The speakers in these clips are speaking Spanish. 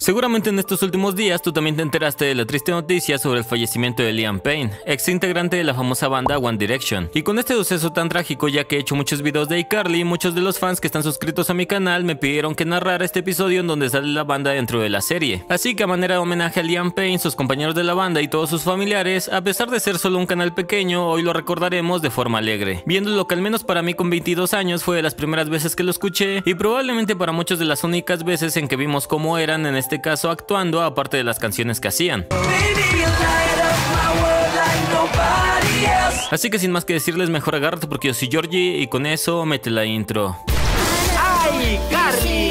Seguramente en estos últimos días tú también te enteraste de la triste noticia sobre el fallecimiento de Liam Payne, ex integrante de la famosa banda One Direction. Y con este suceso tan trágico, ya que he hecho muchos videos de iCarly, muchos de los fans que están suscritos a mi canal me pidieron que narrara este episodio en donde sale la banda dentro de la serie. Así que a manera de homenaje a Liam Payne, sus compañeros de la banda y todos sus familiares, a pesar de ser solo un canal pequeño, hoy lo recordaremos de forma alegre, viendo lo que al menos para mí con 22 años fue de las primeras veces que lo escuché y probablemente para muchos de las únicas veces en que vimos cómo eran en este caso actuando, aparte de las canciones que hacían. Así que sin más que decirles, mejor agárrate porque yo soy Georgie y con eso mete la intro. ¡Ay, Carly!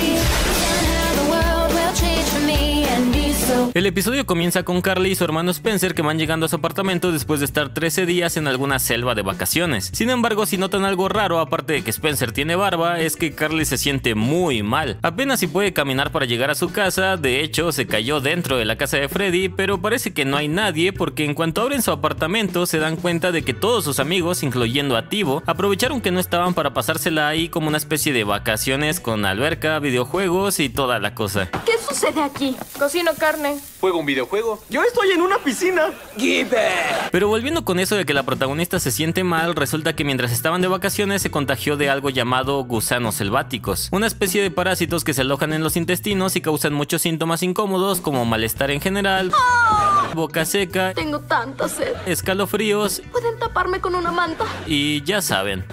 El episodio comienza con Carly y su hermano Spencer que van llegando a su apartamento después de estar 13 días en alguna selva de vacaciones. Sin embargo, si notan algo raro, aparte de que Spencer tiene barba, es que Carly se siente muy mal. Apenas si puede caminar para llegar a su casa, de hecho se cayó dentro de la casa de Freddy, pero parece que no hay nadie porque en cuanto abren su apartamento se dan cuenta de que todos sus amigos, incluyendo a Tibo, aprovecharon que no estaban para pasársela ahí como una especie de vacaciones con alberca, videojuegos y toda la cosa. ¿Qué sucede aquí? Cocino carne. ¿Juego un videojuego? Yo estoy en una piscina. ¡Give it! Pero volviendo con eso de que la protagonista se siente mal, resulta que mientras estaban de vacaciones se contagió de algo llamado gusanos selváticos, una especie de parásitos que se alojan en los intestinos y causan muchos síntomas incómodos como malestar en general, boca seca, Tengo tanta sed. escalofríos ¿Pueden taparme con una manta? y ya saben.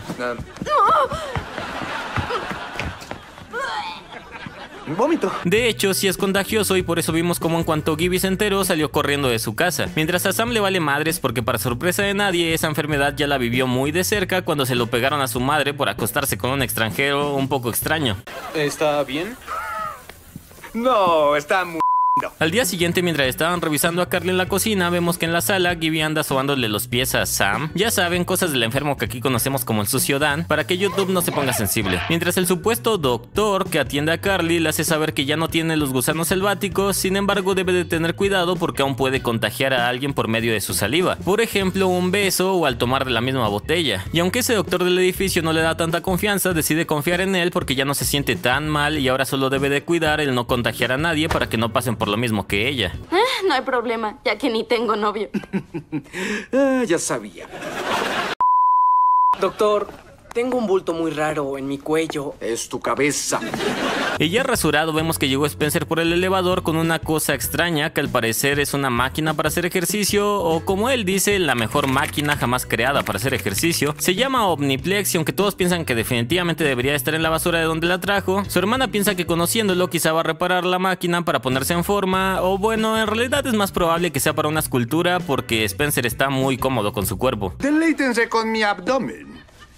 Vómito. De hecho, sí es contagioso y por eso vimos como en cuanto Gibby se enteró salió corriendo de su casa. Mientras a Sam le vale madres porque para sorpresa de nadie esa enfermedad ya la vivió muy de cerca cuando se lo pegaron a su madre por acostarse con un extranjero un poco extraño. ¿Está bien? No, está muy... Al día siguiente, mientras estaban revisando a Carly en la cocina, vemos que en la sala Gibby anda sobándole los pies a Sam. Ya saben, cosas del enfermo que aquí conocemos como el sucio Dan, para que YouTube no se ponga sensible. Mientras el supuesto doctor que atiende a Carly le hace saber que ya no tiene los gusanos selváticos, sin embargo debe de tener cuidado porque aún puede contagiar a alguien por medio de su saliva. Por ejemplo, un beso o al tomar de la misma botella. Y aunque ese doctor del edificio no le da tanta confianza, decide confiar en él porque ya no se siente tan mal y ahora solo debe de cuidar el no contagiar a nadie para que no pasen por lo mismo que ella. No hay problema, ya que ni tengo novio. Ya sabía. Doctor, tengo un bulto muy raro en mi cuello. Es tu cabeza. Y ya rasurado vemos que llegó Spencer por el elevador con una cosa extraña que al parecer es una máquina para hacer ejercicio o como él dice, la mejor máquina jamás creada para hacer ejercicio. Se llama Omniplex y aunque todos piensan que definitivamente debería estar en la basura de donde la trajo, su hermana piensa que conociéndolo quizá va a reparar la máquina para ponerse en forma o bueno, en realidad es más probable que sea para una escultura porque Spencer está muy cómodo con su cuerpo. Deleítense con mi abdomen.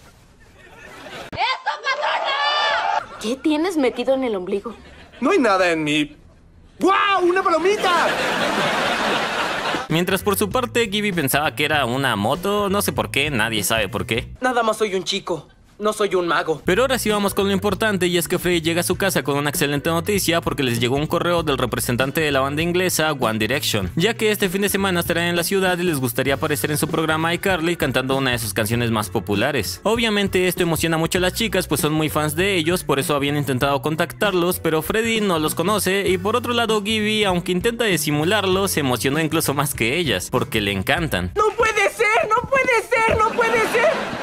¿Qué tienes metido en el ombligo? No hay nada en mi... ¡Wow! ¡Una palomita! Mientras por su parte Gibby pensaba que era una moto, no sé por qué, nadie sabe por qué. Nada más soy un chico. No soy un mago. Pero ahora sí vamos con lo importante y es que Freddy llega a su casa con una excelente noticia porque les llegó un correo del representante de la banda inglesa One Direction, ya que este fin de semana estarán en la ciudad y les gustaría aparecer en su programa iCarly cantando una de sus canciones más populares. Obviamente esto emociona mucho a las chicas pues son muy fans de ellos, por eso habían intentado contactarlos, pero Freddy no los conoce y por otro lado Gibby, aunque intenta disimularlo, se emocionó incluso más que ellas porque le encantan. ¡No puede ser! ¡No puede ser! ¡No puede ser!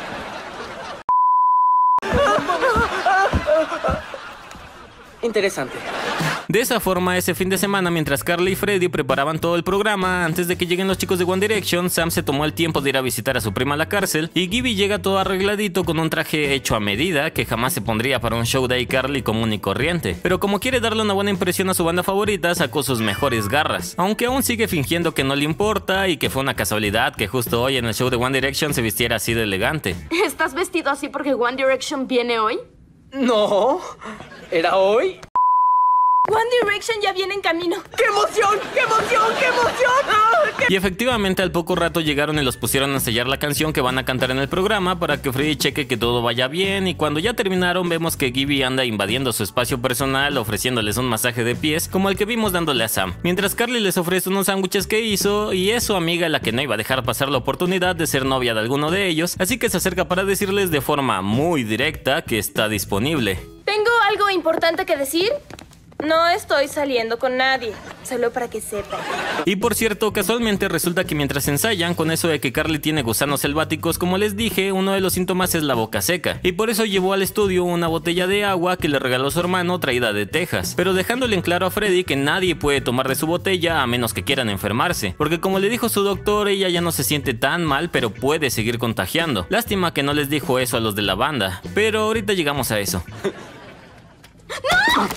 Interesante. De esa forma, ese fin de semana, mientras Carly y Freddy preparaban todo el programa, antes de que lleguen los chicos de One Direction, Sam se tomó el tiempo de ir a visitar a su prima a la cárcel y Gibby llega todo arregladito con un traje hecho a medida que jamás se pondría para un show de iCarly común y corriente. Pero como quiere darle una buena impresión a su banda favorita, sacó sus mejores garras, aunque aún sigue fingiendo que no le importa y que fue una casualidad que justo hoy en el show de One Direction se vistiera así de elegante. ¿Estás vestido así porque One Direction viene hoy? No. ¿Era hoy? One Direction ya viene en camino. ¡Qué emoción! ¡Qué emoción! ¡Qué emoción! ¡Ah! Y efectivamente al poco rato llegaron y los pusieron a ensayar la canción que van a cantar en el programa para que Freddy cheque que todo vaya bien y cuando ya terminaron vemos que Gibby anda invadiendo su espacio personal ofreciéndoles un masaje de pies como el que vimos dándole a Sam, mientras Carly les ofrece unos sándwiches que hizo y es su amiga la que no iba a dejar pasar la oportunidad de ser novia de alguno de ellos, así que se acerca para decirles de forma muy directa que está disponible. Tengo algo importante que decir. No estoy saliendo con nadie, solo para que sepan. Y por cierto, casualmente resulta que mientras ensayan con eso de que Carly tiene gusanos selváticos, como les dije, uno de los síntomas es la boca seca. Y por eso llevó al estudio una botella de agua que le regaló su hermano traída de Texas. Pero dejándole en claro a Freddy que nadie puede tomar de su botella a menos que quieran enfermarse. Porque como le dijo su doctor, ella ya no se siente tan mal, pero puede seguir contagiando. Lástima que no les dijo eso a los de la banda. Pero ahorita llegamos a eso. ¡No!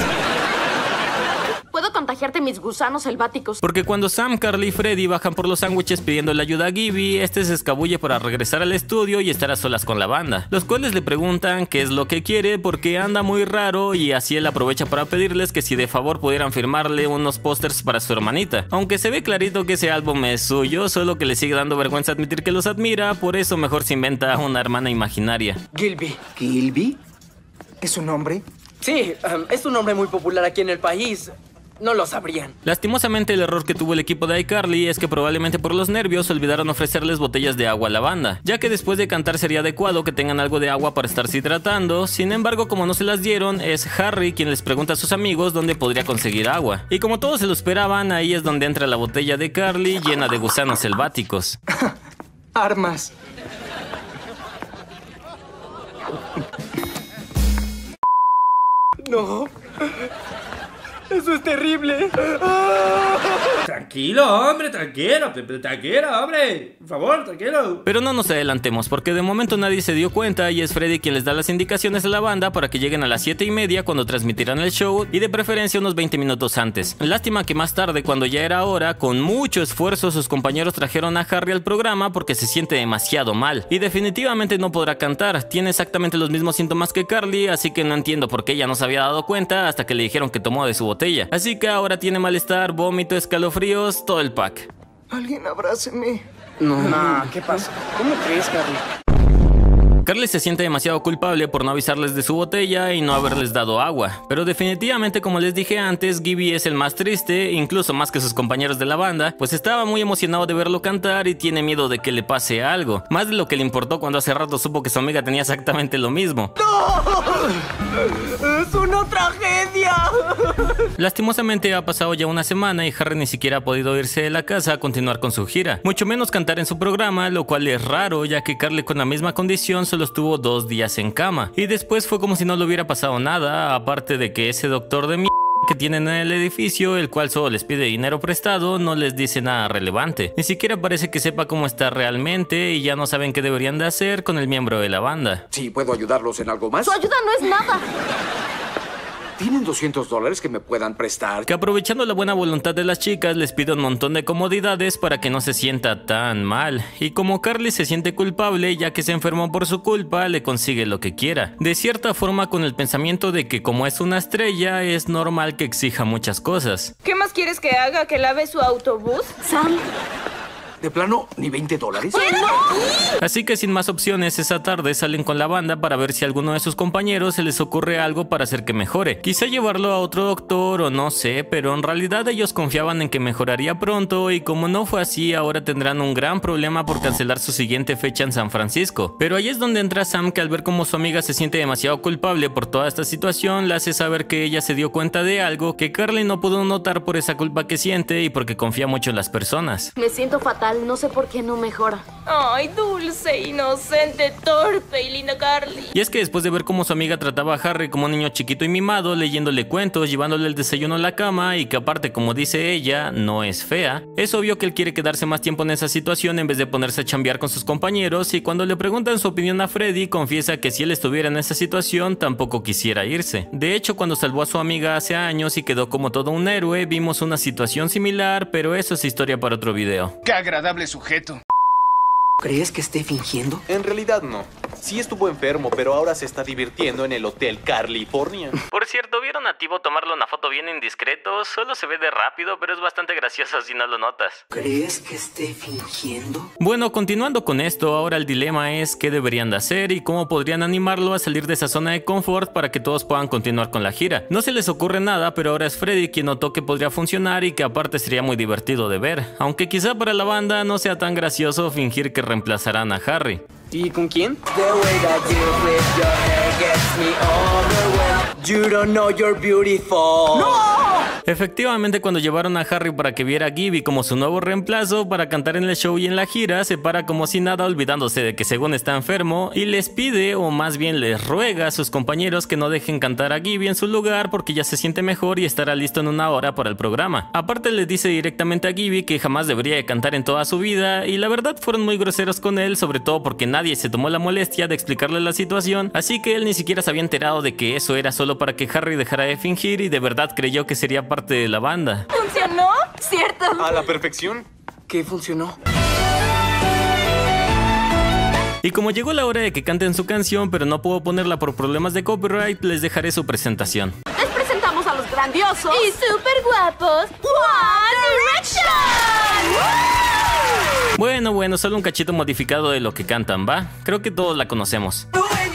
Puedo contagiarte mis gusanos selváticos. Porque cuando Sam, Carly y Freddy bajan por los sándwiches pidiéndole ayuda a Gibby, este se escabulle para regresar al estudio y estar a solas con la banda, los cuales le preguntan qué es lo que quiere porque anda muy raro, y así él aprovecha para pedirles que si de favor pudieran firmarle unos pósters para su hermanita, aunque se ve clarito que ese álbum es suyo, solo que le sigue dando vergüenza admitir que los admira, por eso mejor se inventa una hermana imaginaria. Gilby. ¿Gilby? ¿Es un nombre? Sí, es un nombre muy popular aquí en el país. No lo sabrían. Lastimosamente el error que tuvo el equipo de iCarly es que probablemente por los nervios olvidaron ofrecerles botellas de agua a la banda, ya que después de cantar sería adecuado que tengan algo de agua para estarse hidratando. Sin embargo, como no se las dieron, es Harry quien les pregunta a sus amigos dónde podría conseguir agua. Y como todos se lo esperaban, ahí es donde entra la botella de Carly llena de gusanos selváticos. Armas. No. Eso es terrible. Tranquilo, hombre, tranquilo, hombre. Por favor, tranquilo. Pero no nos adelantemos, porque de momento nadie se dio cuenta y es Freddy quien les da las indicaciones a la banda para que lleguen a las 7:30 cuando transmitirán el show, y de preferencia unos 20 minutos antes. Lástima que más tarde, cuando ya era hora, con mucho esfuerzo sus compañeros trajeron a Harry al programa porque se siente demasiado mal y definitivamente no podrá cantar. Tiene exactamente los mismos síntomas que Carly, así que no entiendo por qué ella no se había dado cuenta hasta que le dijeron que tomó de su botella. Así que ahora tiene malestar, vómito, escalofríos, todo el pack. Alguien abráceme. No, ¿qué pasa? ¿Cómo crees, Carly? Carly se siente demasiado culpable por no avisarles de su botella y no haberles dado agua, pero definitivamente, como les dije antes, Gibby es el más triste, incluso más que sus compañeros de la banda, pues estaba muy emocionado de verlo cantar y tiene miedo de que le pase algo, más de lo que le importó cuando hace rato supo que su amiga tenía exactamente lo mismo. ¡No! ¡Es una tragedia! Lastimosamente ha pasado ya una semana y Harry ni siquiera ha podido irse de la casa a continuar con su gira, mucho menos cantar en su programa, lo cual es raro ya que Carly con la misma condición solo estuvo 2 días en cama y después fue como si no le hubiera pasado nada, aparte de que ese doctor de mierda que tienen en el edificio, el cual solo les pide dinero prestado, no les dice nada relevante, ni siquiera parece que sepa cómo está realmente y ya no saben qué deberían de hacer con el miembro de la banda. Sí, ¿puedo ayudarlos en algo más? Su ayuda no es nada. ¿Tienen $200 que me puedan prestar? Que aprovechando la buena voluntad de las chicas les pide un montón de comodidades para que no se sienta tan mal, y como Carly se siente culpable ya que se enfermó por su culpa, le consigue lo que quiera, de cierta forma con el pensamiento de que como es una estrella es normal que exija muchas cosas. ¿Qué más quieres que haga? ¿Que lave su autobús? Sam. ¿De plano, ni $20? Así que sin más opciones, esa tarde salen con la banda para ver si a alguno de sus compañeros se les ocurre algo para hacer que mejore. Quizá llevarlo a otro doctor o no sé, pero en realidad ellos confiaban en que mejoraría pronto y como no fue así, ahora tendrán un gran problema por cancelar su siguiente fecha en San Francisco. Pero ahí es donde entra Sam, que al ver cómo su amiga se siente demasiado culpable por toda esta situación, le hace saber que ella se dio cuenta de algo que Carly no pudo notar por esa culpa que siente y porque confía mucho en las personas. Me siento fatal, no sé por qué no mejora. Ay, dulce, inocente, torpe y linda Carly. Y es que después de ver cómo su amiga trataba a Harry como un niño chiquito y mimado, leyéndole cuentos, llevándole el desayuno a la cama y que aparte, como dice ella, no es fea, es obvio que él quiere quedarse más tiempo en esa situación en vez de ponerse a chambear con sus compañeros, y cuando le preguntan su opinión a Freddy, confiesa que si él estuviera en esa situación tampoco quisiera irse. De hecho, cuando salvó a su amiga hace años y quedó como todo un héroe, vimos una situación similar, pero eso es historia para otro video. ¡Qué agradable sujeto! ¿Crees que esté fingiendo? En realidad no. Sí estuvo enfermo, pero ahora se está divirtiendo en el Hotel California. Por cierto, ¿vieron a Tibo tomarle una foto bien indiscreto? Solo se ve de rápido, pero es bastante gracioso si no lo notas. ¿Crees que esté fingiendo? Bueno, continuando con esto, ahora el dilema es qué deberían de hacer y cómo podrían animarlo a salir de esa zona de confort para que todos puedan continuar con la gira. No se les ocurre nada, pero ahora es Freddy quien notó que podría funcionar y que aparte sería muy divertido de ver, aunque quizá para la banda no sea tan gracioso fingir que reemplazarán a Harry. ¿Y con quién? You don't know you're beautiful. Efectivamente, cuando llevaron a Harry para que viera a Gibby como su nuevo reemplazo para cantar en el show y en la gira, se para como si nada, olvidándose de que según está enfermo, y les pide, o más bien les ruega a sus compañeros que no dejen cantar a Gibby en su lugar porque ya se siente mejor y estará listo en 1 hora para el programa. Aparte les dice directamente a Gibby que jamás debería de cantar en toda su vida, y la verdad fueron muy groseros con él, sobre todo porque nadie se tomó la molestia de explicarle la situación, así que él ni siquiera se había enterado de que eso era solo para que Harry dejara de fingir y de verdad creyó que sería parte de la banda. ¿Funcionó? ¿Cierto? A la perfección. ¿Qué funcionó? Y como llegó la hora de que canten su canción, pero no puedo ponerla por problemas de copyright, les dejaré su presentación. Les presentamos a los grandiosos Y súper guapos. One Direction. Bueno, solo un cachito modificado de lo que cantan, ¿va? Creo que todos la conocemos.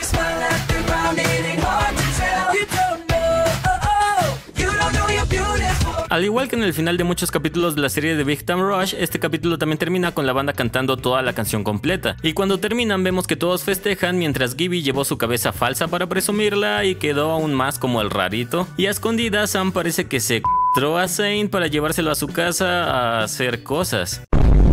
Al igual que en el final de muchos capítulos de la serie de Big Time Rush, este capítulo también termina con la banda cantando toda la canción completa. Y cuando terminan vemos que todos festejan mientras Gibby llevó su cabeza falsa para presumirla y quedó aún más como el rarito. Y a escondidas Sam parece que se c***ó a Zane para llevárselo a su casa a hacer cosas.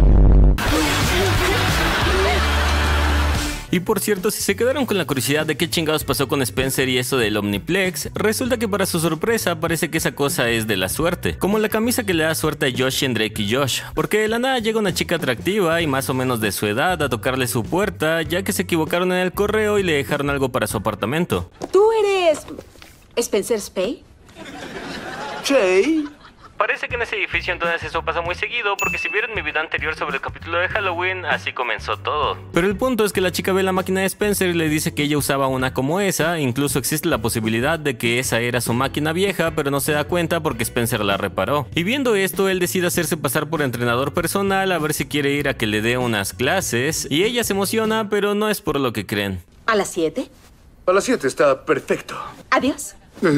Y por cierto, si se quedaron con la curiosidad de qué chingados pasó con Spencer y eso del Omniplex, resulta que para su sorpresa parece que esa cosa es de la suerte, como la camisa que le da suerte a Josh en Drake y Josh, porque de la nada llega una chica atractiva y más o menos de su edad a tocarle su puerta, ya que se equivocaron en el correo y le dejaron algo para su apartamento. ¿Tú eres Spencer Spey? Che. Parece que en ese edificio entonces eso pasa muy seguido, porque si vieron mi video anterior sobre el capítulo de Halloween, así comenzó todo. Pero el punto es que la chica ve la máquina de Spencer y le dice que ella usaba una como esa, incluso existe la posibilidad de que esa era su máquina vieja, pero no se da cuenta porque Spencer la reparó. Y viendo esto, él decide hacerse pasar por entrenador personal a ver si quiere ir a que le dé unas clases, y ella se emociona, pero no es por lo que creen. ¿A las 7? A las 7 está perfecto. Adiós.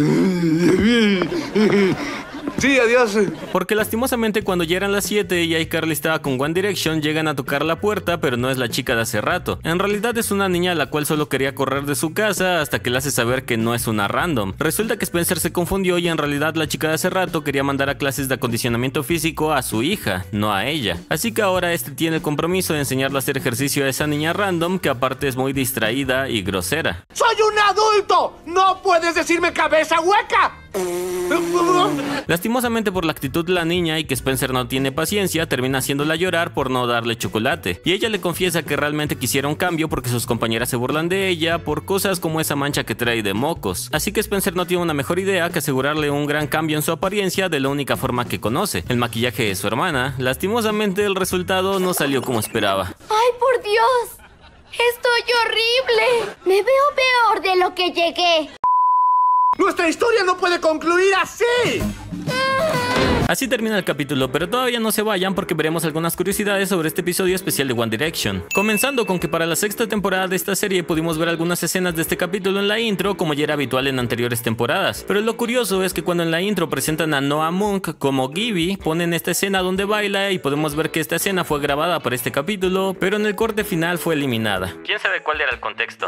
Sí, adiós. Porque lastimosamente cuando ya eran las 7 y iCarly estaba con One Direction, llegan a tocar la puerta, pero no es la chica de hace rato. En realidad es una niña a la cual solo quería correr de su casa hasta que le hace saber que no es una random. Resulta que Spencer se confundió y en realidad la chica de hace rato quería mandar a clases de acondicionamiento físico a su hija, no a ella. Así que ahora este tiene el compromiso de enseñarle a hacer ejercicio a esa niña random, que aparte es muy distraída y grosera. ¡Soy un adulto! ¡No puedes decirme cabeza hueca! Lastimosamente por la actitud de la niña y que Spencer no tiene paciencia, termina haciéndola llorar por no darle chocolate. Y ella le confiesa que realmente quisiera un cambio porque sus compañeras se burlan de ella por cosas como esa mancha que trae de mocos. Así que Spencer no tiene una mejor idea que asegurarle un gran cambio en su apariencia de la única forma que conoce, el maquillaje de su hermana. Lastimosamente el resultado no salió como esperaba. ¡Ay, por Dios! ¡Estoy horrible! Me veo peor de lo que llegué. ¡Nuestra historia no puede concluir así! Así termina el capítulo, pero todavía no se vayan porque veremos algunas curiosidades sobre este episodio especial de One Direction. Comenzando con que para la 6ª temporada de esta serie pudimos ver algunas escenas de este capítulo en la intro, como ya era habitual en anteriores temporadas. Pero lo curioso es que cuando en la intro presentan a Noah Munck como Gibby, ponen esta escena donde baila y podemos ver que esta escena fue grabada para este capítulo, pero en el corte final fue eliminada. ¿Quién sabe cuál era el contexto?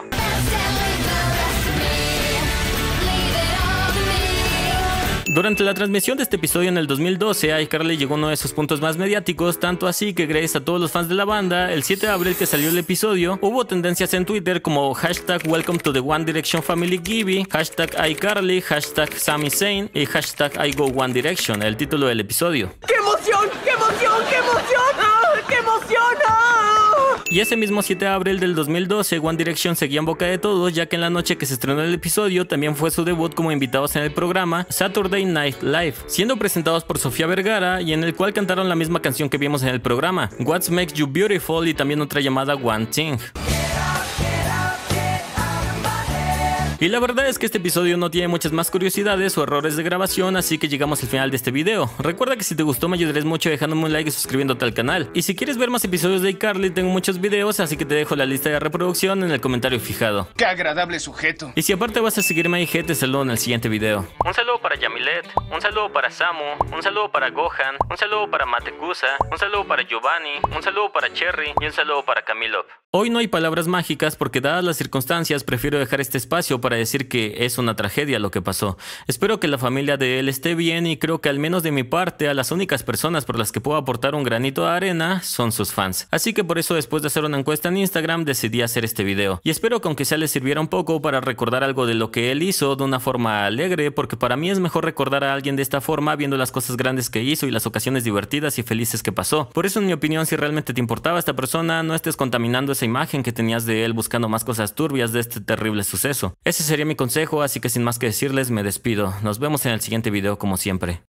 Durante la transmisión de este episodio en el 2012, iCarly llegó a uno de sus puntos más mediáticos, tanto así que gracias a todos los fans de la banda, el 7 de abril que salió el episodio, hubo tendencias en Twitter como hashtag Welcome to the One Direction Family Gibby, hashtag iCarly, hashtag Sami Zayn y hashtag I Go One Direction, el título del episodio. ¡Qué emoción! ¡Qué emoción! ¡Qué emoción! ¡Ah! ¡Qué emoción! ¡Ah! Y ese mismo 7 de abril del 2012, One Direction seguía en boca de todos, ya que en la noche que se estrenó el episodio también fue su debut como invitados en el programa Saturday Night Live, siendo presentados por Sofía Vergara y en el cual cantaron la misma canción que vimos en el programa, What Makes You Beautiful, y también otra llamada One Thing. Y la verdad es que este episodio no tiene muchas más curiosidades o errores de grabación, así que llegamos al final de este video. Recuerda que si te gustó me ayudarías mucho dejándome un like y suscribiéndote al canal. Y si quieres ver más episodios de iCarly, tengo muchos videos, así que te dejo la lista de reproducción en el comentario fijado. ¡Qué agradable sujeto! Y si aparte vas a seguirme ahí, te saludo en el siguiente video. Un saludo para Yamilet, un saludo para Samu, un saludo para Gohan, un saludo para Matekusa, un saludo para Giovanni, un saludo para Cherry y un saludo para Camilo. Hoy no hay palabras mágicas porque dadas las circunstancias prefiero dejar este espacio para decir que es una tragedia lo que pasó. Espero que la familia de él esté bien y creo que al menos de mi parte a las únicas personas por las que puedo aportar un granito de arena son sus fans. Así que por eso después de hacer una encuesta en Instagram decidí hacer este video. Y espero que aunque sea les sirviera un poco para recordar algo de lo que él hizo de una forma alegre, porque para mí es mejor recordar a alguien de esta forma viendo las cosas grandes que hizo y las ocasiones divertidas y felices que pasó. Por eso en mi opinión, si realmente te importaba esta persona, no estés contaminando esa imagen que tenías de él buscando más cosas turbias de este terrible suceso. Ese sería mi consejo, así que sin más que decirles me despido. Nos vemos en el siguiente video como siempre.